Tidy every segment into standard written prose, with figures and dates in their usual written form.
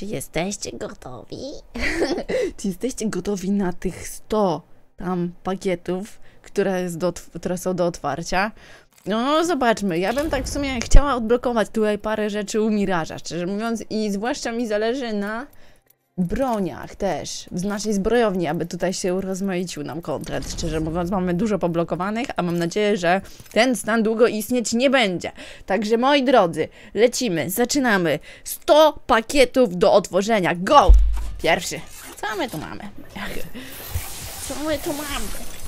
Czy jesteście gotowi? Czy jesteście gotowi na tych 100 tam pakietów, które są do otwarcia? No, zobaczmy. Ja bym tak w sumie chciała odblokować tutaj parę rzeczy u Miraża, szczerze mówiąc, i zwłaszcza mi zależy na broniach też, w naszej zbrojowni, aby tutaj się urozmaicił nam kontent. Szczerze mówiąc, mamy dużo poblokowanych, a mam nadzieję, że ten stan długo istnieć nie będzie. Także moi drodzy, lecimy, zaczynamy. 100 pakietów do otworzenia. Go! Pierwszy. Co my tu mamy? Co my tu mamy?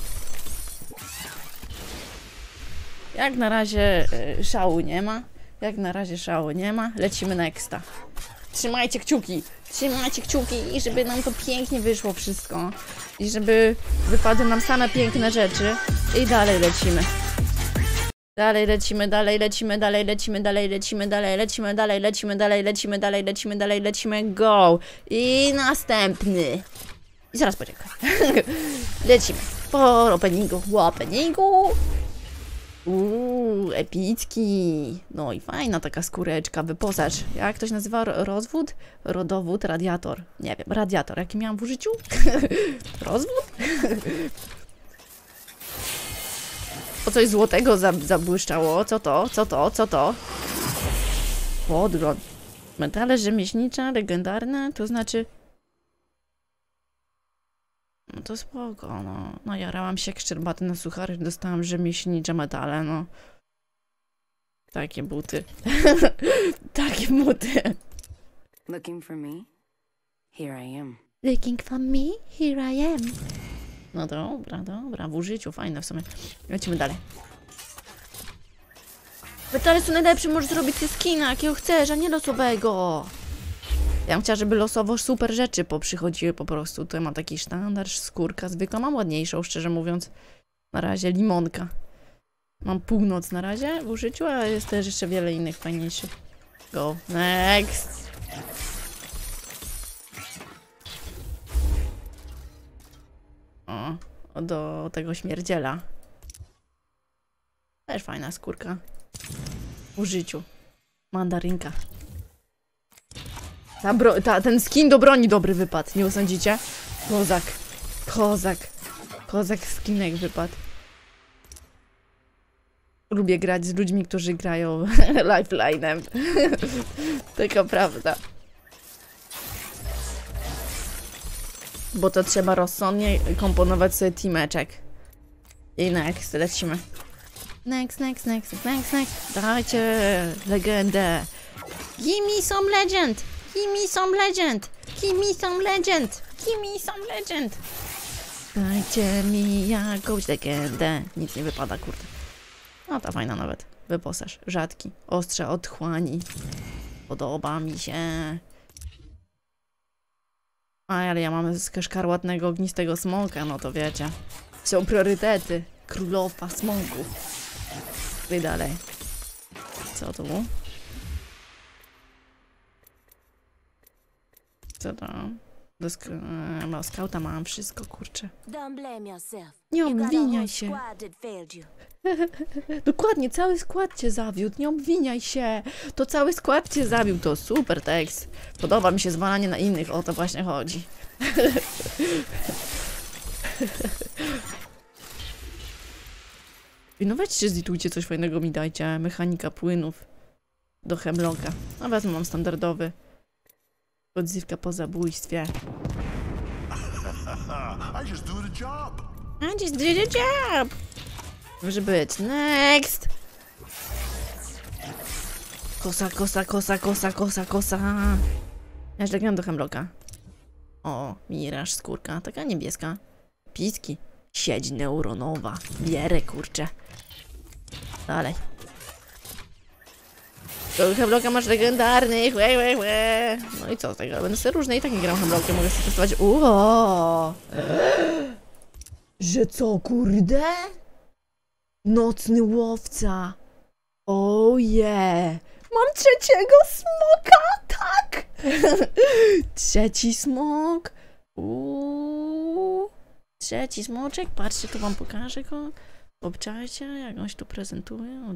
Jak na razie szału nie ma. Jak na razie szału nie ma. Lecimy nexta. Trzymajcie kciuki. Trzymajcie kciuki i żeby nam to pięknie wyszło wszystko. I żeby wypadły nam same piękne rzeczy. I dalej lecimy. Dalej lecimy, dalej lecimy, dalej lecimy, dalej lecimy, dalej lecimy, dalej lecimy, dalej lecimy, dalej lecimy, dalej lecimy, go! I następny. I zaraz poczekaj. Lecimy. Po openingu. Epicki. No i fajna taka skóreczka, wyposaż. Jak to się nazywa? Rozwód? Rodowód, radiator. Nie wiem, radiator. Jaki miałam w użyciu? Rozwód? O, coś złotego zabłyszczało. Co to? Co to? Co to? Podgląd. Metale rzemieślnicze, legendarne, to znaczy... No to spoko, no. No jarałam się jak szczerbaty na suchary, dostałam rzemieślnicze metale, no. Takie buty. Takie buty. Looking for me? Here I am. Looking for me? Here I am. No dobra, dobra. W użyciu, fajne w sumie. Lecimy dalej. Metale są najlepsze, możesz zrobić sobie skina, jakiego chcesz, a nie losowego. Ja bym chciała, żeby losowo super rzeczy poprzychodziły po prostu. Tutaj mam taki sztandar, skórka zwykła. Mam ładniejszą, szczerze mówiąc. Na razie limonka. Mam północ na razie w użyciu, a jest też jeszcze wiele innych fajniejszych. Go. Next! O, do tego śmierdziela. Też fajna skórka. W użyciu. Mandarynka. Ten skin do broni dobry wypadł, nie usądzicie? Kozak. Kozak. Kozak skinek wypadł. Lubię grać z ludźmi, którzy grają lifeline'em. Taka prawda. Bo to trzeba rozsądnie komponować sobie teameczek. I next, lecimy. Next. Dajcie legendę. Give me some legend. Give me some legend! Give me some legend! Give me some legend! Dajcie mi jakąś legendę. Nic nie wypada, kurde. No ta fajna nawet. Wyposaż. Rzadki. Ostrze otchłani. Podoba mi się. Ale ja mam szkarłatnego, ognistego smoka, no to wiecie. Są priorytety. Królowa smoków. I dalej. Co tu? Co to? Do skauta mam wszystko, kurczę. Nie obwiniaj się. Dokładnie, cały skład cię zawiódł. Nie obwiniaj się. To cały skład cię zawiódł. To super tekst. Podoba mi się zwalanie na innych. O to właśnie chodzi. No weźcie, zlitujcie coś fajnego mi dajcie. Mechanika płynów. Do Hemlocka. A wezmę, mam standardowy. Odzywka po zabójstwie. I just do the job. Może być. Next. Kosa. Ja źle gram do Hemlocka. O, Miraż, skórka. Taka niebieska. Piski. Sieć neuronowa. Bierę, kurczę. Dalej. Do Hemlocka masz legendarnych. No i co z tego? Będę sobie różne i tak nie gram Hemlockiem. Mogę sobie testować. Że co, kurde? Nocny łowca. Mam trzeciego smoka, tak! Trzeci smok. Trzeci smoczek. Patrzcie, tu wam pokażę go. Obczajcie, jak on się tu prezentuje.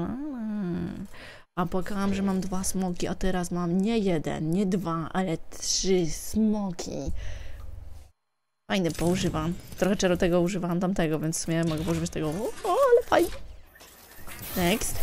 A pokazałam, że mam 2 smoki, a teraz mam nie 1, nie 2, ale 3 smoki. Fajny, poużywam. Trochę czego używałam tamtego, więc w sumie mogę używać tego. O, ale fajnie. Next.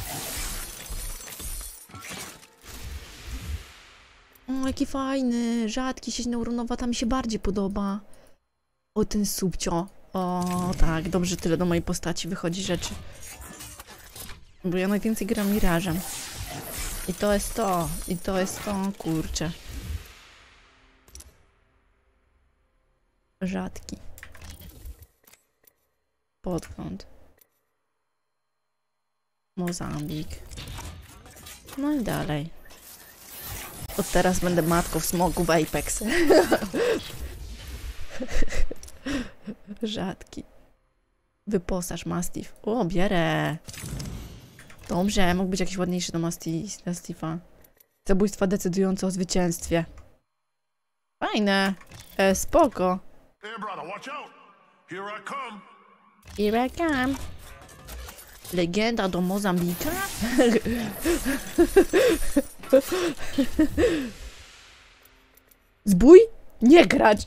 O, jaki fajny. Rzadki, sieć neuronowata mi się bardziej podoba. O, ten subcio. O, tak, dobrze, tyle do mojej postaci wychodzi rzeczy. Bo ja najwięcej gram Mirażem. I to jest to. I to jest to, kurczę. Rzadki. Podgląd. Mozambik. No i dalej. Od teraz będę matką w smogu w Apex. Rzadki. Wyposaż Mastiff. O, bierę. Dobrze, mógł być jakiś ładniejszy do Mastiffa. Zabójstwa decydujące o zwycięstwie. Fajne. Spoko. Here I come. Legenda do Mozambika? Zbój? Nie grać!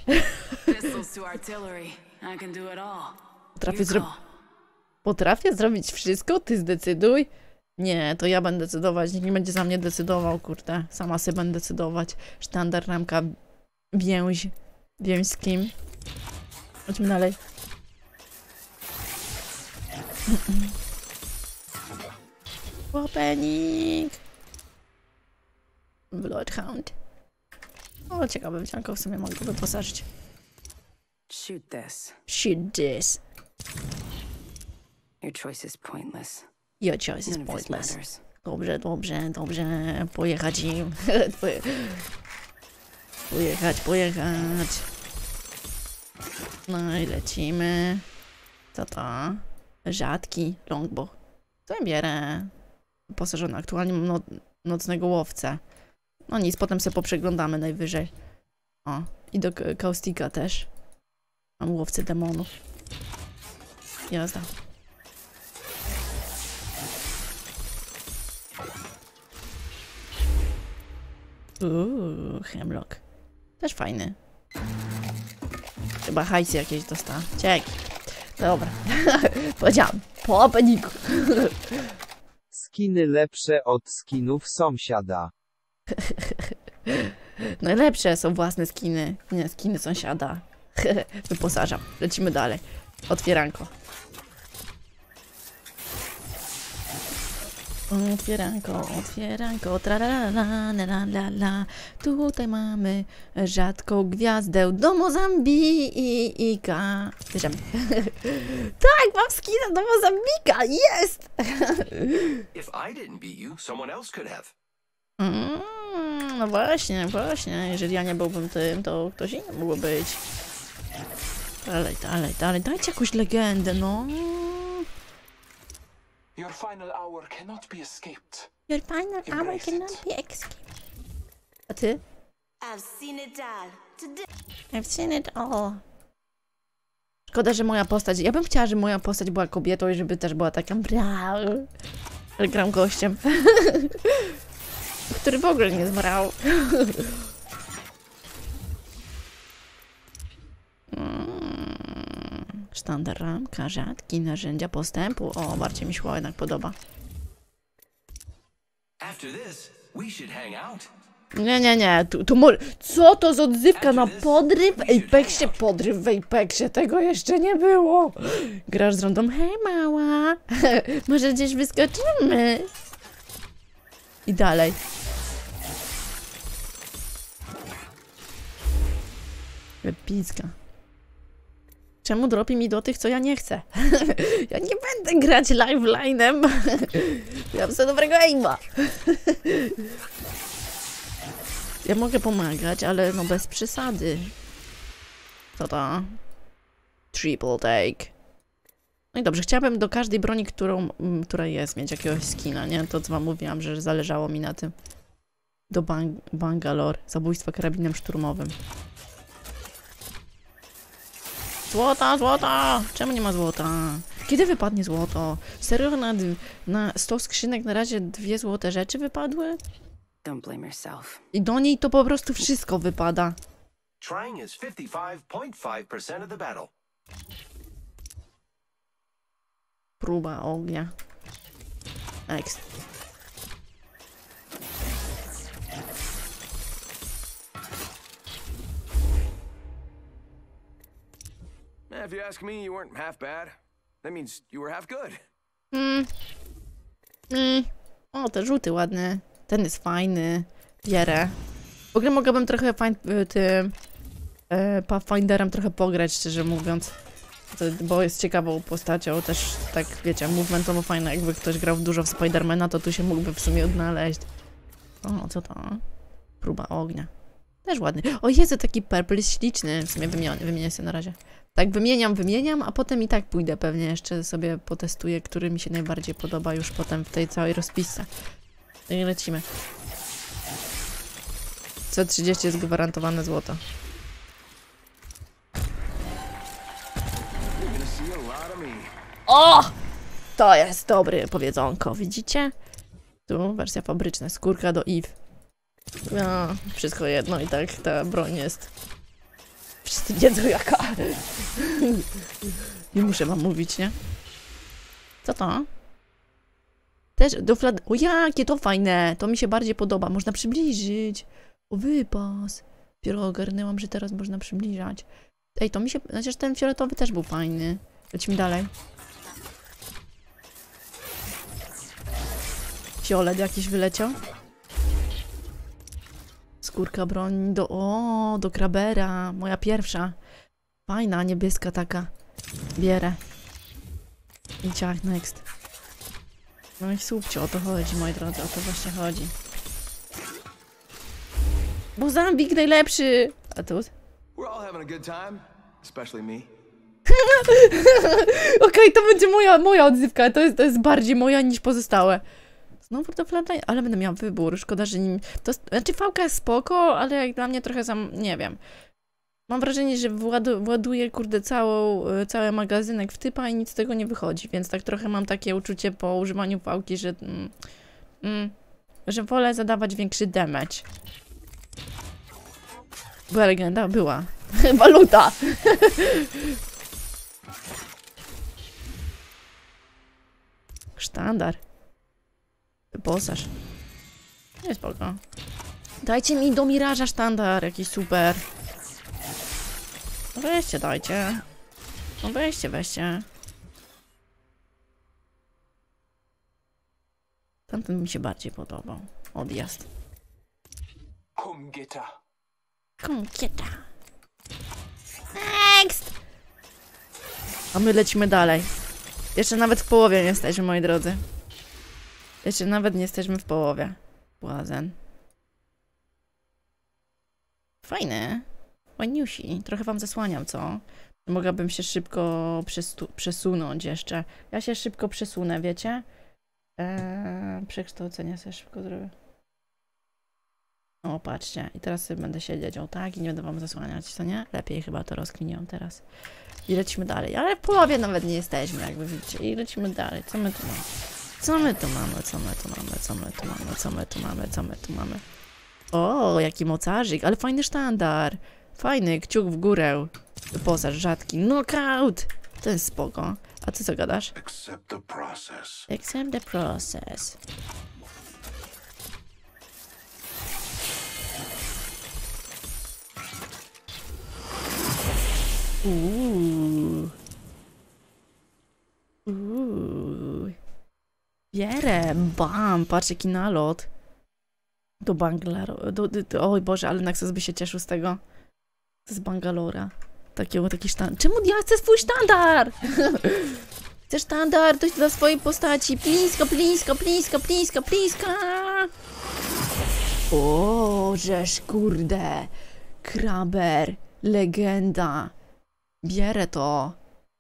Potrafię zrobić wszystko? Ty zdecyduj. Nie, to ja będę decydować. Nikt nie będzie za mnie decydował, kurde. Sama sobie będę decydować. Sztandar, ramka, więź. Więź z kim? Chodźmy dalej. Opening! Bloodhound. O, ciekawe, wyciągał w sumie mogę go wyposażyć. Shoot this. Shoot this. Your choice is pointless. Your choice is pointless. Dobrze, dobrze, dobrze. Pojechać im. Pojechać. No i lecimy. Co to? Rzadki longbow. Co ja bierę? Wyposażony. Aktualnie mam nocnego łowcę. No nic, potem sobie poprzeglądamy najwyżej. O, i do Kaustika też. Mam łowcę demonów. Jazda. Hemlock. Też fajny. Chyba hajsy jakieś dostała. Ciek. Dobra. Powiedziałam. Po openiku. Skiny lepsze od skinów sąsiada. Najlepsze są własne skiny. Nie, skiny sąsiada. Wyposażam. Lecimy dalej. Otwieranko. Otwieranko, tralala. Tutaj mamy rzadką gwiazdę do Mozambika. Bierzemy. Tak, mam skina do Mozambika, jest! If I didn't beat you, someone else could have. No właśnie. Jeżeli ja nie byłbym tym, to ktoś inny mógłby być. Dalej. Dajcie jakąś legendę, no. Your final hour cannot be escaped. Your final hour cannot be escaped. A ty? I've seen it all. I've seen it all. Szkoda, że moja postać... Ja bym chciała, żeby moja postać była kobietą i żeby też była taka... Ale gram gościem. Który w ogóle nie zmarał. Sztandar, ramka, rzadki, narzędzia postępu. O, bardziej mi się jednak podoba. Nie. Tu może... Co to za odzywka na podryw w Apexie? Podryw w Apexie. Tego jeszcze nie było. Grasz z rondą. Hej, mała. Może gdzieś wyskoczymy. I dalej. Epicka. Czemu dropi mi do tych, co ja nie chcę? Ja nie będę grać live-line'em. Ja mam sobie dobrego aima. Ja mogę pomagać, ale no bez przesady. Co to? Triple take. No i dobrze, chciałabym do każdej broni, która jest, mieć jakiegoś skina, nie? To co wam mówiłam, że zależało mi na tym. Do Bangalore. Zabójstwa karabinem szturmowym. Złota! Czemu nie ma złota? Kiedy wypadnie złoto? Serio na 100 skrzynek na razie 2 złote rzeczy wypadły? Don't blame yourself. I do niej to po prostu wszystko wypada. Trying is 55.5% of the battle. Próba ognia. Next. If you ask me, you weren't half bad. That means you were half good. O, te żółty ładny. Ten jest fajny. Bierę. W ogóle mogłabym trochę tym Pathfinderem trochę pograć, szczerze mówiąc. Bo jest ciekawą postacią. Też tak, wiecie, movementowo fajne. Jakby ktoś grał dużo w Spidermana, to tu się mógłby w sumie odnaleźć. O, co to? Próba ognia. Też ładny. O Jezu, taki purple jest śliczny. W sumie wymienię się na razie. Tak, wymieniam, a potem i tak pójdę pewnie jeszcze sobie potestuję, który mi się najbardziej podoba już potem w tej całej rozpisce. I lecimy. Co 30 jest gwarantowane złoto. O! To jest dobre powiedzonko, widzicie? Tu wersja fabryczna, skórka do Eve. No, wszystko jedno i tak ta broń jest. Wszyscy wiedzą jaka. Nie muszę wam mówić, nie? Co to? Też do O jakie to fajne! To mi się bardziej podoba. Można przybliżyć. O wypas. Dopiero ogarnęłam, że teraz można przybliżać. Ej, to mi się... Chociaż ten fioletowy też był fajny. Lecimy dalej. Fiolet jakiś wyleciał. Skórka broni do Krabera. Moja pierwsza. Fajna, niebieska taka. Bierę. I ciach, next. No i słupcie, o to chodzi, moi drodzy, o to właśnie chodzi. Bo Zambik najlepszy! A tu? We're all having a good time, especially me. Okej, to będzie moja odzywka. To jest bardziej moja niż pozostałe. Znowu to Flatline, ale będę miała wybór. Szkoda, że nim... To, znaczy fałka jest spoko, ale jak dla mnie trochę nie wiem. Mam wrażenie, że właduje, kurde, cały magazynek w typa i nic z tego nie wychodzi, więc tak trochę mam takie uczucie po używaniu fałki, że wolę zadawać większy damage. Była legenda? Była. Waluta! Sztandar. Wyposaż. Nie spoko. Dajcie mi do Miraża sztandar, jakiś super. No weźcie, dajcie. No weźcie. Tamten mi się bardziej podobał. Odjazd. Kumgita. Next! A my lecimy dalej. Jeszcze nawet w połowie nie jesteśmy, moi drodzy. Jeszcze nawet nie jesteśmy w połowie. Błazen. Fajny. Ładniusi. Trochę wam zasłaniam, co? Mogłabym się szybko przesunąć jeszcze. Ja się szybko przesunę, wiecie? Przekształcenia sobie szybko zrobię. O, patrzcie. I teraz sobie będę siedzieć, o tak, i nie będę wam zasłaniać, co nie? Lepiej chyba to rozkminiłam teraz. I lecimy dalej. Ale w połowie nawet nie jesteśmy, jakby widzicie. I lecimy dalej. Co my tu mamy? Co my tu mamy? O, jaki mocarzyk, ale fajny sztandar. Fajny, kciuk w górę. Wyposaż rzadki. Knockout! To jest spoko. A ty co gadasz? Accept the process. Accept the process. Bierę, bam, patrz jaki nalot. Do Bangalore, oj Boże, ale Nexus by się cieszył z tego. Z Bangalora. Taki sztandar. Czemu ja chcę swój sztandar? Chcę sztandar dla swojej postaci. Plińska. O, żeż kurde. Kraber, legenda. Bierę to.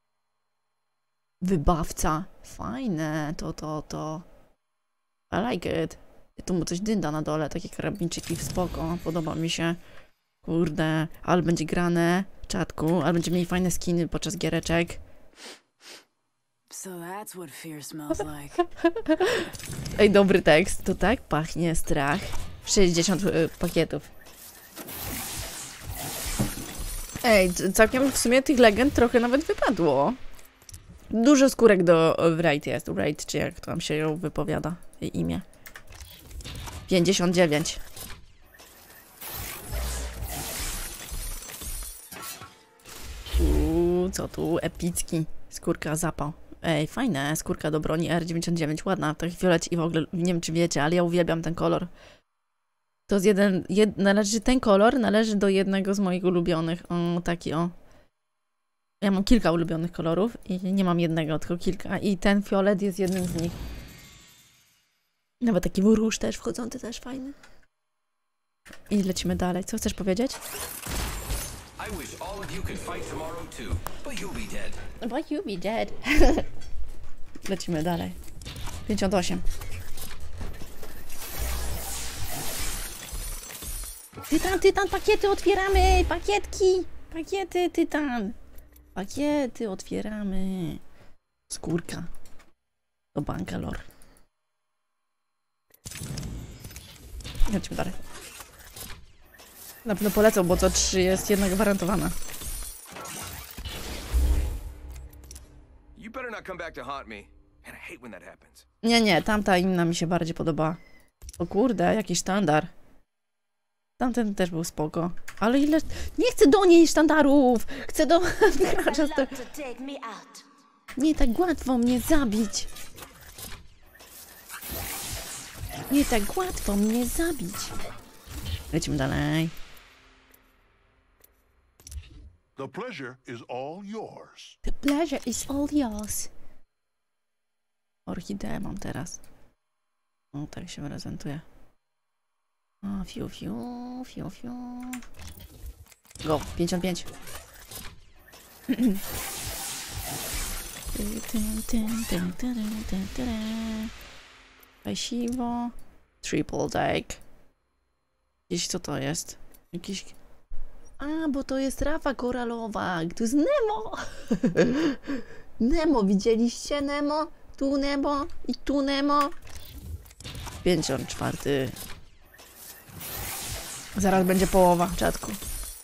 Wybawca. Fajne, to. I like it. Tu mu coś dynda na dole, takie karabinczyki w spoko. Podoba mi się. Kurde, ale będzie grane w czatku, ale będziemy mieli fajne skiny podczas giereczek. So that's what fear smells like. Ej, dobry tekst. To tak pachnie strach. 60 pakietów. Ej, całkiem w sumie tych legend trochę nawet wypadło. Dużo skórek do Wraith jest. Wraith, czy jak tam się ją wypowiada jej imię. 59. Co tu? Epicki. Skórka zapał. Ej, fajne. Skórka do broni R99. Ładna. Tak fiolecie i w ogóle, nie wiem czy wiecie, ale ja uwielbiam ten kolor. To jest ten kolor należy do jednego z moich ulubionych. O, taki o. Ja mam kilka ulubionych kolorów i nie mam jednego, tylko kilka. I ten fiolet jest jednym z nich. Nawet taki róż też wchodzący, też fajny. I lecimy dalej. Co chcesz powiedzieć? I wish all of you could fight tomorrow too, but you'll be dead. But you'll be dead. Lecimy dalej. 58. Tytan, pakiety otwieramy! Pakietki! Pakiety, tytan! Pakiety otwieramy. Skórka. Do Bangalore. Lecimy dalej. Na pewno polecą, bo to 3 jest jedna gwarantowana. You better not come back to haunt me. And I hate when that happens. Nie, tamta inna mi się bardziej podoba. O kurde, jakiś sztandar. Tamten też był spoko. Ale ile... Nie chcę do niej sztandarów! Chcę do... Nie tak łatwo mnie zabić. Nie tak łatwo mnie zabić. Lecimy dalej. The pleasure is all yours. The pleasure is all yours. Orchideę mam teraz. O, tak się prezentuje. O, fiu. Go, 55. Pasiwo. Triple deck. Gdzieś co to jest? Jakiś... A, bo to jest rafa koralowa. To jest Nemo. Nemo, widzieliście Nemo? Tu Nemo i tu Nemo. 54. Zaraz będzie połowa, czatku.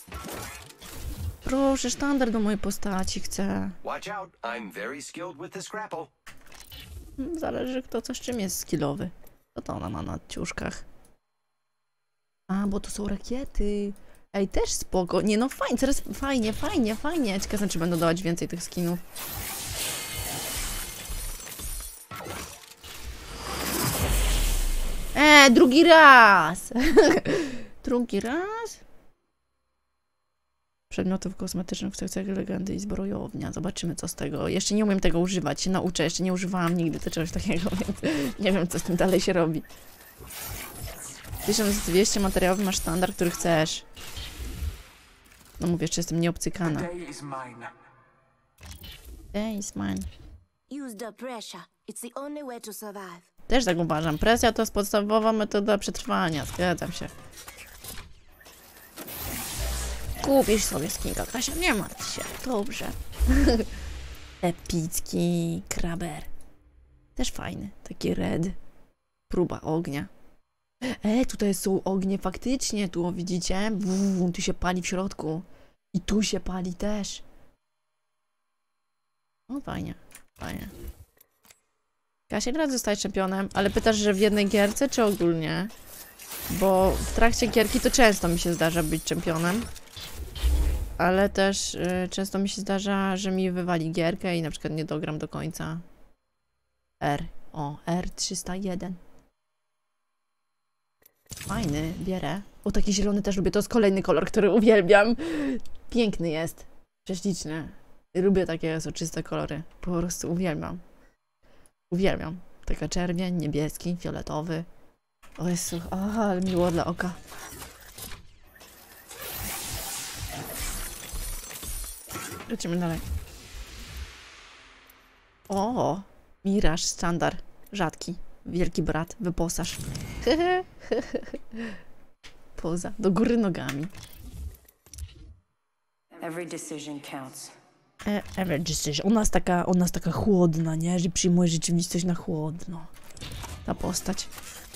Proszę, sztandar do mojej postaci chcę. Watch out, I'm very skilled with this grapple. Zależy kto co z czym jest skillowy. Co to ona ma na ciuszkach? A, bo to są rakiety. Ej, też spoko. Nie no, fajnie, teraz fajnie. Ciekawe, czy będą dawać więcej tych skinów. Drugi raz! Drugi raz? Przedmiotów kosmetycznych w sekcjach legendy i zbrojownia. Zobaczymy co z tego. Jeszcze nie umiem tego używać. Się nauczę. Jeszcze nie używałam nigdy to czegoś takiego, więc nie wiem co z tym dalej się robi. 1200 materiałów masz standard, który chcesz. No mówię, jeszcze jestem nieobcykana. Day is mine. Day is mine. Use the pressure. It's the only way to survive. Też tak uważam. Presja to jest podstawowa metoda przetrwania. Zgadzam się. Kupisz sobie skinka, Kasia, nie martw się. Dobrze. Epicki kraber. Też fajny. Taki red. Próba ognia. Tutaj są ognie faktycznie. Tu widzicie? Tu się pali w środku. I tu się pali też. No fajnie. Fajnie. Kasia, raz zostałeś czempionem, ale pytasz, że w jednej gierce, czy ogólnie? Bo w trakcie gierki to często mi się zdarza być czempionem. Ale też często mi się zdarza, że mi wywali gierkę i na przykład nie dogram do końca. R301. Fajny, bierę. O, taki zielony też lubię, to jest kolejny kolor, który uwielbiam. Piękny jest. Prześliczny. Lubię takie soczyste kolory. Po prostu uwielbiam. Uwielbiam. Taka czerwień, niebieski, fioletowy. O Jezu, ale miło dla oka. Lecimy dalej. O, Miraż, standard, rzadki, wielki brat, wyposaż. Poza, do góry nogami. Every decision counts. Ona jest taka chłodna, nie? Że przyjmuje rzeczywistość na chłodno. Ta postać.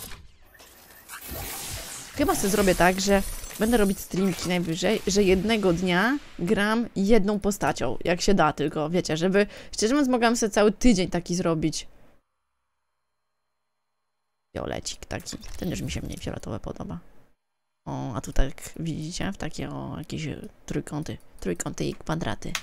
Chyba sobie zrobię tak, że będę robić streamki najwyżej, że jednego dnia gram jedną postacią, jak się da tylko, wiecie, żeby, szczerze mówiąc, mogłam sobie cały tydzień taki zrobić. Fiolecik taki, ten już mi się mniej fioletowe podoba. O, a tu tak, widzicie, w takie, o, jakieś trójkąty i kwadraty.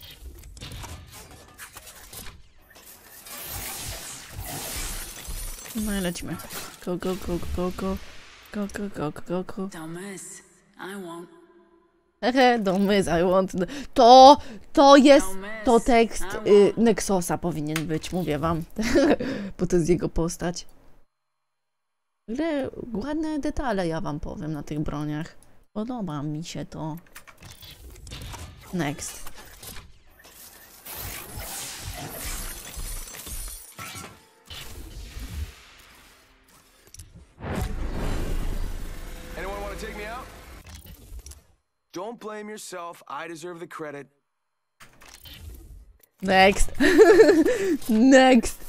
No i lecimy. Go, go, go, go, go. Go, go, go, go, go. Don't miss. I won't. Hehe, don't miss, I want. To jest, to tekst Nexosa powinien być, mówię wam. Bo to jest jego postać. Ale ładne detale, ja wam powiem, na tych broniach. Podoba mi się to. Next. Anyone want to take me out? Don't blame yourself. I deserve the credit. Next. Next.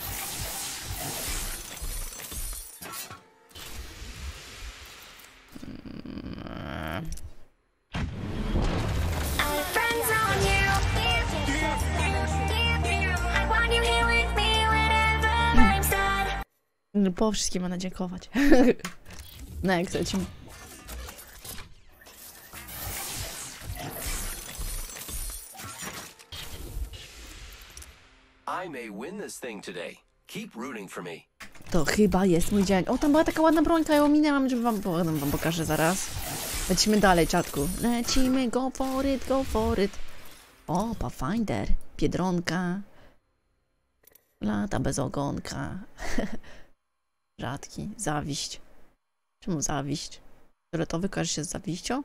Po wszystkim będę dziękować. Next, lecimy. I may win this thing today. Keep rooting for me. To chyba jest mój dzień. O, tam była taka ładna brońka, ja ją minęłam, żeby wam pokażę zaraz. Lecimy dalej, czatku. Lecimy, go for it, go for it. O, Pathfinder, Biedronka. Lata bez ogonka. Rzadki, zawiść. Czemu zawiść? Fioletowy kojarzy się z zawiścią?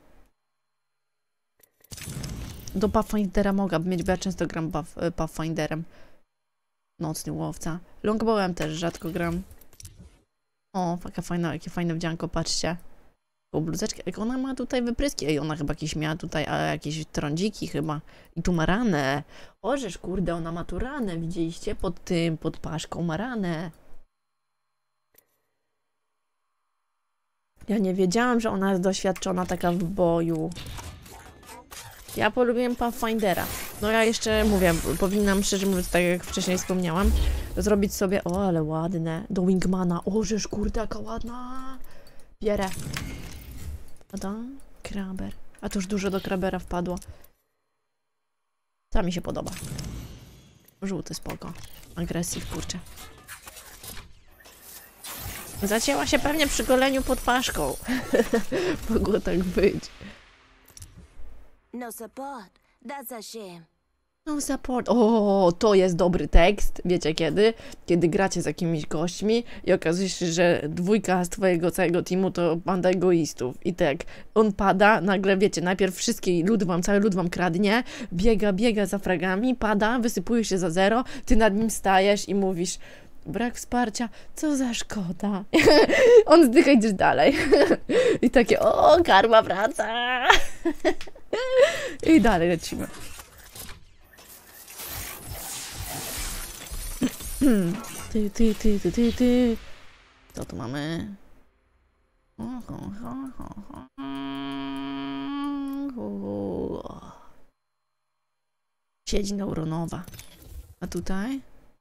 Do Pathfindera mogłabym mieć, bo ja często gram Pathfinderem. Nocny łowca. Longbowem też rzadko gram. O, taka fajna, jakie fajne wdzianko, patrzcie. O, bluzeczkę, jak ona ma tutaj wypryski. Ej, ona chyba jakieś miała tutaj, jakieś trądziki chyba. I tu ma ranę. Ożeż, kurde, ona ma tu ranę, widzieliście? Pod paszką ma ranę. Ja nie wiedziałam, że ona jest doświadczona taka w boju. Ja polubiłem Pathfindera. No ja jeszcze, mówię, powinnam, szczerze mówiąc, tak jak wcześniej wspomniałam, zrobić sobie, o, ale ładne, do Wingmana. O, żeż, kurde, jaka ładna. Bierę. Oda, kraber. A to już dużo do krabera wpadło. Ta mi się podoba. Żółty, spoko. Agresyw, kurczę. Zacięła się pewnie przy goleniu pod paszką. Mogło tak być. No support. That's a shame. No support. O, to jest dobry tekst. Wiecie kiedy? Kiedy gracie z jakimiś gośćmi i okazuje się, że dwójka z twojego całego teamu to banda egoistów. I tak, on pada, nagle wiecie, najpierw cały lud wam kradnie, biega za fragami, pada, wysypuje się za zero, ty nad nim stajesz i mówisz: brak wsparcia, co za szkoda. On zdycha, idziesz dalej. I takie, o, karma wraca. I dalej lecimy. Ty. Co tu mamy? Siedzi neuronowa. A tutaj?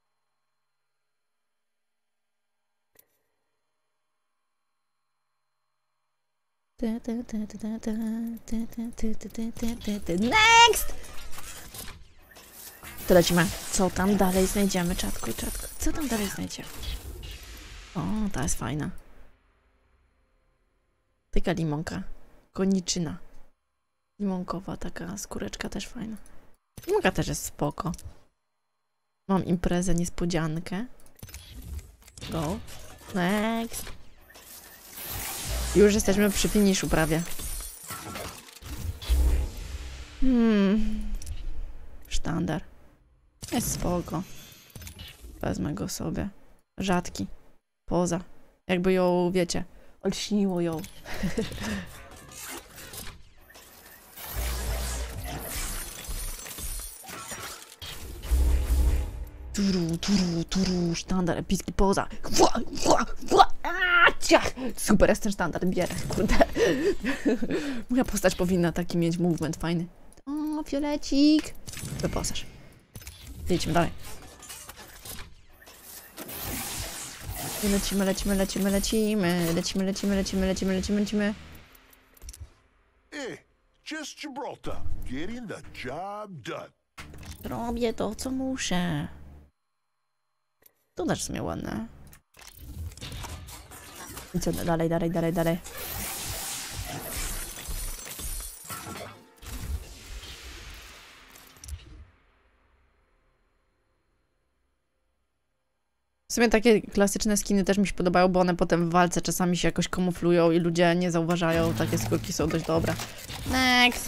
Next! To lecimy. Co tam dalej znajdziemy, czatku? Co tam dalej znajdziemy? O, ta jest fajna. Taka limonka. Koniczyna. Limonkowa, taka skóreczka też fajna. Limonka też jest spoko. Mam imprezę, niespodziankę. Go. Next. Już jesteśmy przy finiszu prawie. Sztandar. Jest spoko. Wezmę go sobie. Rzadki. Poza. Jakby ją, wiecie, olśniło ją. Sztandar, epicki poza. Ciach! Super, jest ten sztandar, bierę, kurde. Moja postać powinna taki mieć movement fajny. O, fiolecik. Wyposaż. Lecimy dalej. Lecimy. Just Gibraltar, getting the job done. Robię to, co muszę. To też w sumie ładne. I co, dalej. W sumie takie klasyczne skiny też mi się podobają, bo one potem w walce czasami się jakoś kamuflują i ludzie nie zauważają. Takie skórki są dość dobre. Next!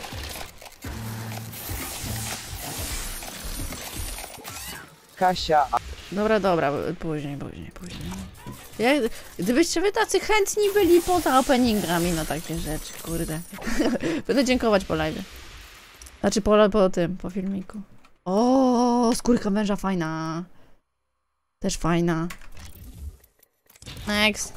Kasia, Dobra, później. Gdybyście wy tacy chętni byli poza openingami na takie rzeczy, kurde. Będę dziękować po live. Znaczy po filmiku. O, skórka węża fajna. Też fajna. Next.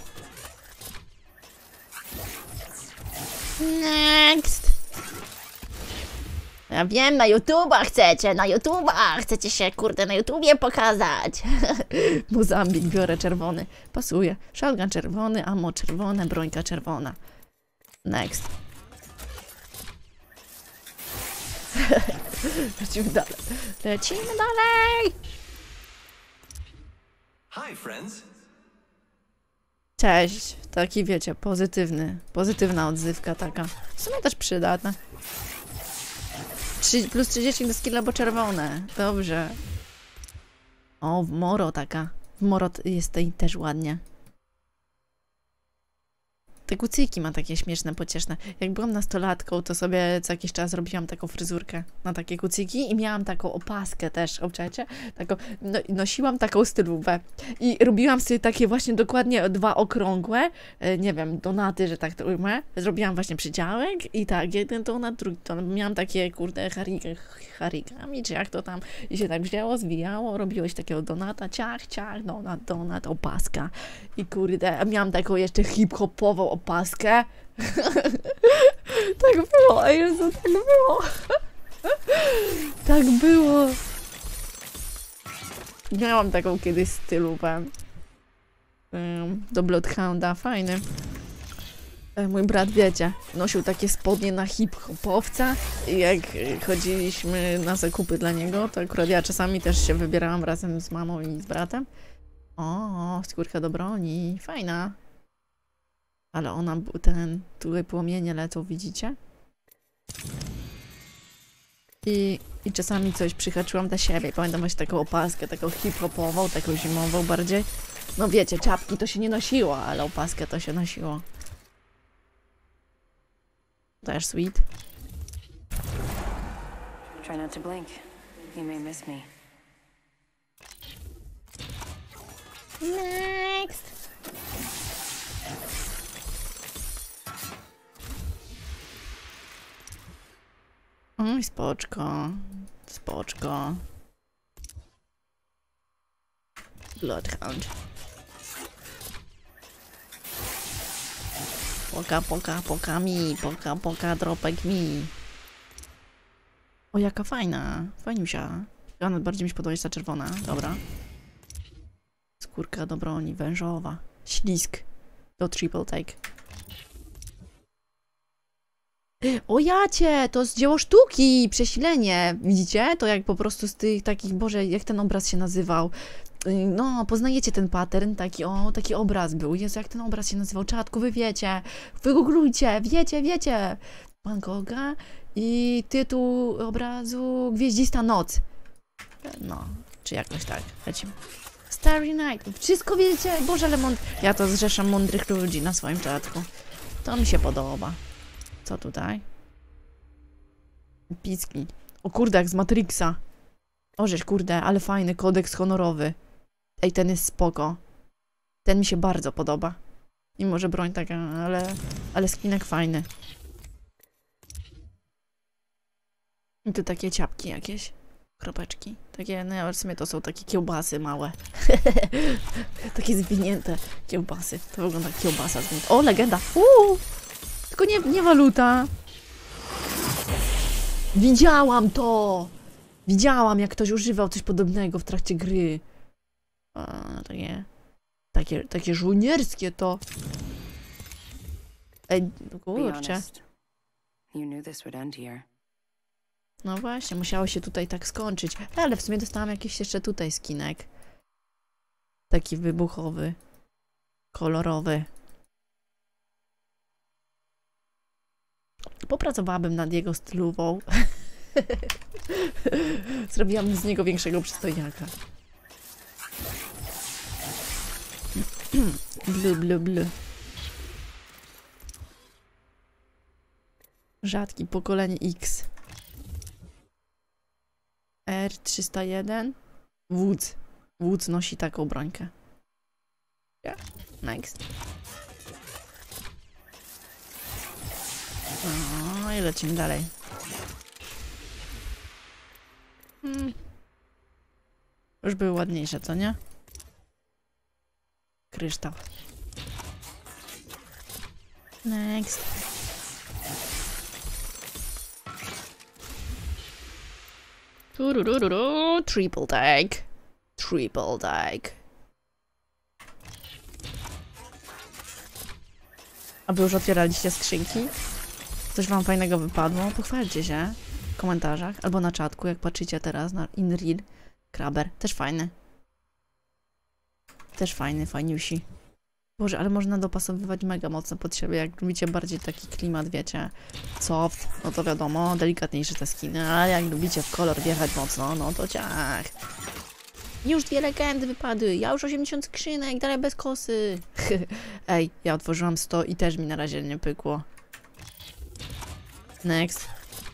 Ja wiem, na YouTube'a chcecie, chcecie się, kurde, na YouTubie pokazać. Mozambik, biorę czerwony, pasuje. Shotgun czerwony, ammo czerwone, brońka czerwona. Next. Lecimy dalej. Hi, friends. Cześć, taki wiecie, pozytywna odzywka taka. W sumie też przydatna. Plus 30 do skilla, bo czerwone. Dobrze. O, w moro taka. W moro jest tej też ładnie. Te kucyki ma takie śmieszne, pocieszne. Jak byłam nastolatką, to sobie co jakiś czas robiłam taką fryzurkę na takie kucyki i miałam taką opaskę też, obczajcie? Taką, nosiłam taką stylówę i robiłam sobie takie właśnie dokładnie 2 okrągłe, nie wiem, donaty, że tak to ujmę. Zrobiłam właśnie przydziałek i tak, jeden donat, drugi donat. Miałam takie, kurde, harigami, czy jak to tam, i się tak wzięło, zwijało, robiłeś takiego donata, ciach, donat, opaska. I kurde, a miałam taką jeszcze hip-hopową opaskę. Tak było, Jezu, tak było. Tak było. Miałam taką kiedyś stylówę. Do Bloodhounda, fajny. Mój brat, wiecie, nosił takie spodnie na hip-hopowca i jak chodziliśmy na zakupy dla niego, to akurat ja czasami też się wybierałam razem z mamą i z bratem. O, skórka do broni, fajna. Ale ona, tutaj płomienie lecą, widzicie? I czasami coś przyhaczyłam dla siebie. Pamiętam właśnie taką opaskę, taką hip-hopową, taką zimową bardziej. No wiecie, czapki to się nie nosiło, ale opaskę to się nosiło. Też sweet. Try not to blink. You may miss me. Next! Oj, spoczko. Bloodhound. Poka, dropek mi. O, jaka fajna. Fajniusia. Ona bardziej mi się podoba, ta czerwona. Dobra. Skórka do broni, wężowa. Ślisk. Do triple take. O jacie! To jest dzieło sztuki! Przesilenie! Widzicie? To jak po prostu z tych takich... Boże, jak ten obraz się nazywał? No, poznajecie ten pattern, taki obraz był. Jezu, jak ten obraz się nazywał? Czatku, wy wiecie. Wygooglujcie, wiecie. Van Gogha i tytuł obrazu Gwieździsta noc. No, czy jakoś tak. Lecimy. Starry Night. Wszystko wiecie? Boże, ale ja to zrzeszam mądrych ludzi na swoim czatku. To mi się podoba. Co tutaj? Picki. O kurde, jak z Matrixa. Ożeż, kurde, ale fajny kodeks honorowy. Ej, ten jest spoko. Ten mi się bardzo podoba. Mimo, że broń taka, ale skinek fajny. I tu takie ciapki jakieś. Kropeczki. Takie, no w sumie to są takie kiełbasy małe. Takie zwinięte kiełbasy. To wygląda jak kiełbasa zwinięta. O, legenda! Tylko nie waluta. Widziałam to! Widziałam, jak ktoś używał coś podobnego w trakcie gry. Takie żołnierskie to. Ej, Be kurczę. honest. You knew this would end here. No właśnie, musiało się tutaj tak skończyć. Ale w sumie dostałam jakiś jeszcze tutaj skinek. Taki wybuchowy. Kolorowy. Popracowałabym nad jego stylową. Zrobiłam z niego większego przystojniaka. Blu, blu, blu. Rzadki, pokolenie X. R301. Wódz. Wódz nosi taką brońkę. Yeah. Next. O, i lecimy dalej. Już były ładniejsze, co nie? Kryształ. Next. Turururu, triple tag. Triple tag. A wy już otwieraliście skrzynki? Coś wam fajnego wypadło? Pochwalcie się w komentarzach albo na czatku, jak patrzycie teraz na InReal. Kraber, też fajny. Też fajny, fajniusi. Boże, ale można dopasowywać mega mocno pod siebie, jak lubicie bardziej taki klimat, wiecie, soft, no to wiadomo, delikatniejsze te skiny, ale jak lubicie w kolor wjechać mocno, no to ciach. Już 2 legendy wypadły, ja już 80 skrzynek, dalej bez kosy. Ej, ja otworzyłam 100 i też mi na razie nie pykło. Next.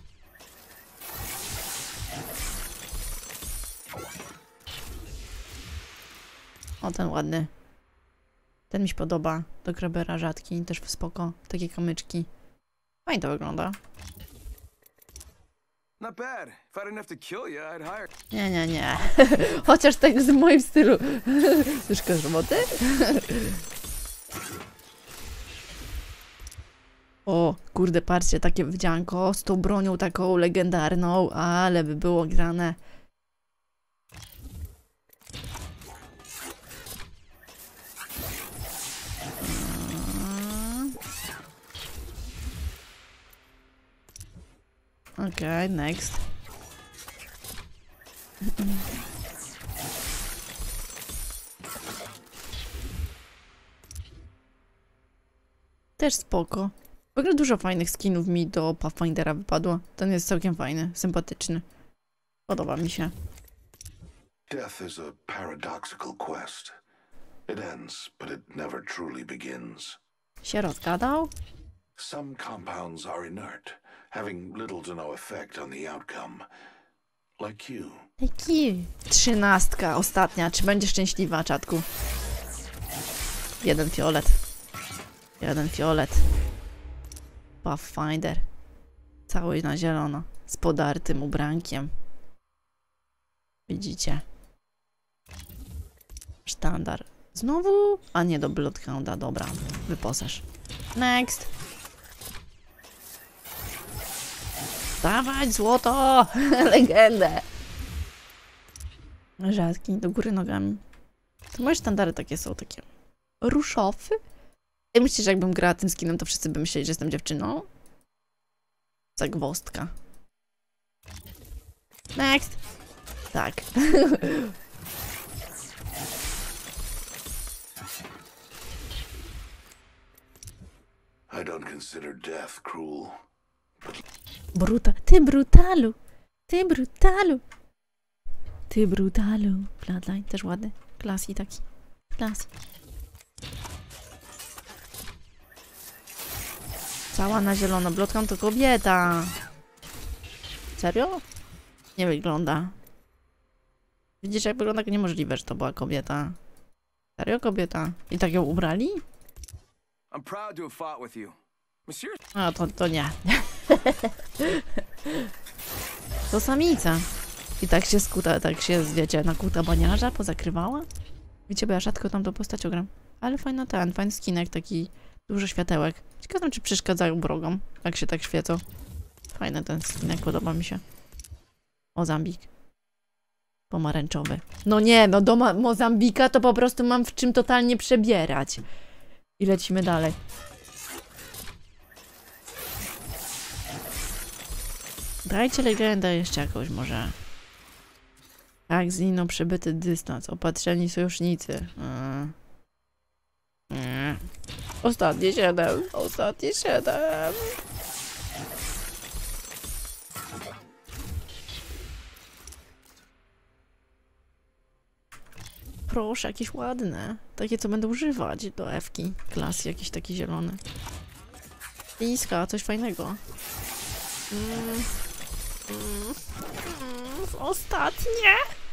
O, ten ładny. Ten mi się podoba. Do Krabera rzadki, też spoko. Takie kamyczki. Fajnie to wygląda. Not bad. If I didn't have to kill you, I'd hire. Nie. Chociaż tak w moim stylu. Troszkę z roboty. O, kurde, patrzcie, takie wdzianko z tą bronią taką legendarną, ale by było grane. Okej, next. Też spoko. W ogóle dużo fajnych skinów mi do Pathfindera wypadło. Ten jest całkiem fajny, sympatyczny. Podoba mi się. Death is a paradoxical quest. It ends, but it never truly begins. Się rozgadał? Some compounds are inert, having little to no effect on the outcome. Like you. Jaki? 13, ostatnia. Czy będzie szczęśliwa, czatku? 1 fiolet. 1 fiolet. Pathfinder. Cały na zielono. Z podartym ubrankiem. Widzicie? Sztandar. Znowu? A nie, do Bloodhounda. Dobra. Wyposaż. Next. Dawać złoto! Legendę! Rzadki, do góry nogami. To moje sztandary takie są, takie ruszofy. I myślicie, że jakbym grała tym skinem, to wszyscy by myśleli, że jestem dziewczyną? Zagwozdka. Next! Tak. I don't consider death cruel. Ty brutalu! Ty brutalu! Ty brutalu! Flatline, też ładny. Klasy taki. Klasy. Cała na zielono. Bloodhound to kobieta. Serio? Nie wygląda. Widzisz, jak wygląda? Niemożliwe, że to była kobieta. Serio kobieta? I tak ją ubrali? I'm proud to have fought with you. Monsieur. A, to nie. To samica. I tak się skuta, tak się, wiecie, nakuta baniarza pozakrywała. Wiecie, bo ja rzadko tam tą postacią gram. Ale fajny skinek, taki dużo światełek. Ciekawe, czy przeszkadzają wrogom, jak się tak świecą. Fajny ten skinek, podoba mi się. Mozambik. Pomarańczowy. No nie, no do Mozambika to po prostu mam w czym totalnie przebierać. I lecimy dalej. Dajcie legendę jeszcze jakąś może. Tak, zginął przebyty dystans. Opatrzeni sojusznicy. Ostatnie 7. Ostatnie 7. Proszę, jakieś ładne. Takie, co będę używać do F-ki. Klasy, jakiś taki zielony. Liska, coś fajnego. Ostatnie.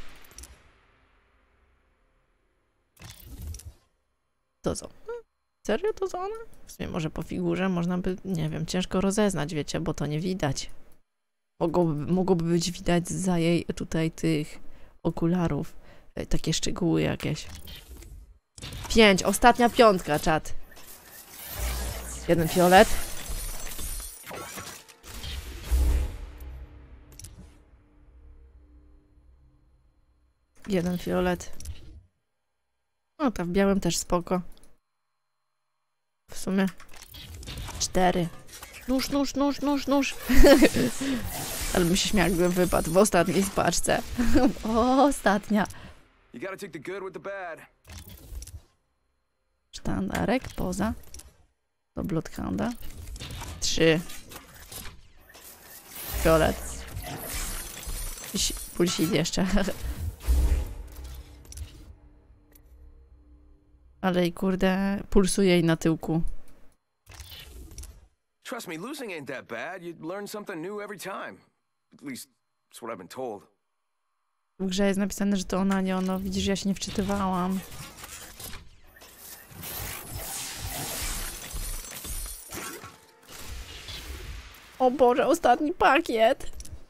To co? Serio to co one? W sumie może po figurze można by, nie wiem, ciężko rozeznać, wiecie, bo to nie widać. Mogłoby być widać za jej tutaj tych okularów. Takie szczegóły jakieś. 5, ostatnia 5, czat. 1 fiolet. Jeden fiolet. No ta w białym też spoko. W sumie 4. Nóż. Ale bym się śmiał, jakbym wypadł w ostatniej spaczce. Ostatnia. Sztandarek, poza. Do Bloodhounda. 3. Fiolet. Pulsit jeszcze. Ale i kurde, pulsuje jej na tyłku. Trust me, losing ain't that bad. You learn something new every time. At least that's what I've been told. W grze jest napisane, że to ona, nie ono. Widzisz, ja się nie wczytywałam. O Boże, ostatni pakiet.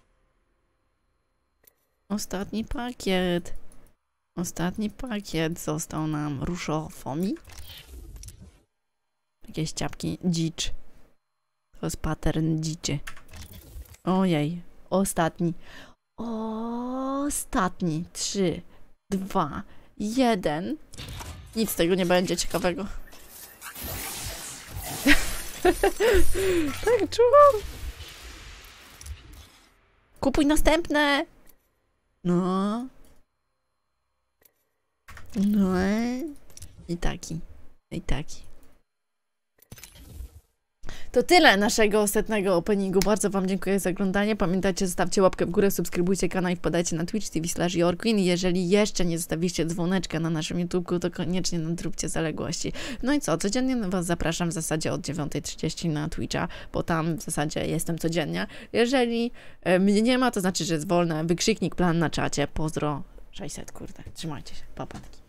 Ostatni pakiet. Ostatni pakiet został nam Ruszofomi. Jakieś ciapki. Dzicz. To jest pattern dziczy. Ojej. Ostatni. Ostatni. 3, 2, 1. Nic z tego nie będzie ciekawego. Tak czułam. Kupuj następne. No. No. I taki. To tyle naszego setnego openingu. Bardzo wam dziękuję za oglądanie. Pamiętajcie, zostawcie łapkę w górę, subskrybujcie kanał i wpadajcie na Twitch TV/Jorqueen. Jeżeli jeszcze nie zostawiliście dzwoneczka na naszym YouTube'ku, to koniecznie nadróbcie zaległości. No i co? Codziennie was zapraszam w zasadzie od 9:30 na Twitcha, bo tam w zasadzie jestem codziennie. Jeżeli mnie nie ma, to znaczy, że jest wolne. Wykrzyknik plan na czacie. Pozdro 600, kurde. Trzymajcie się. Pa, panki.